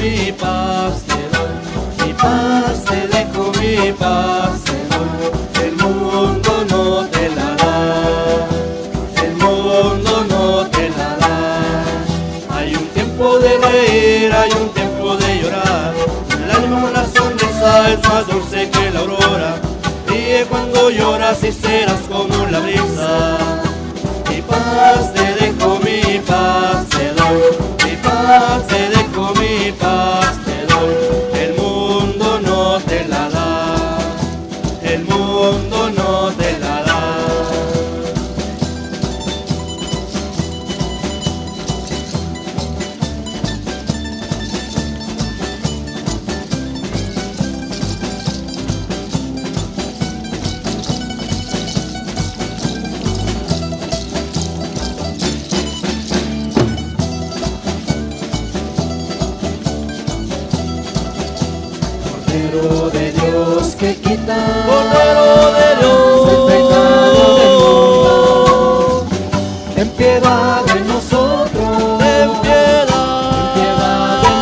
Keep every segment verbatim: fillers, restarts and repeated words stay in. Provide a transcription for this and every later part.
mi paz te doy, mi paz te dejo, mi paz te doy. El mundo no te la da, el mundo no te la da. Hay un tiempo de reír, hay un tiempo de llorar. El ánimo, una sonrisa es más dulce que la aurora. Ríe cuando lloras y serás como la brisa. Mi paz te dejo, mi paz te doy, mi paz te dejo, mi paz te doy. El mundo no te la da, el mundo no te la da. Cordero de Dios que quita, Cordero de Dios, el pecado del mundo, ten piedad de nosotros, ten piedad, ten piedad de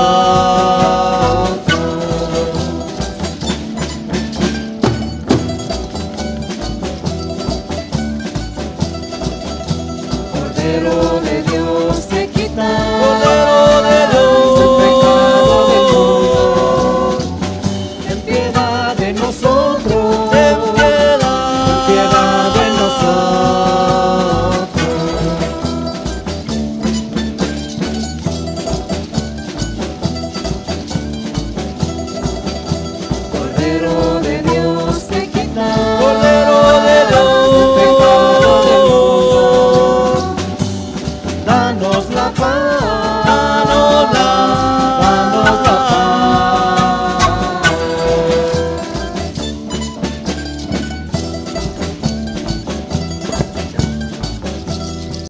nosotros. Cordero de Dios que quita, Cordero de Dios, el pecado del mundo, ten piedad de nosotros, ten piedad, ten piedad de nosotros. Cordero de Dios que quita, Cordero de Dios, el pecado del mundo, danos la paz.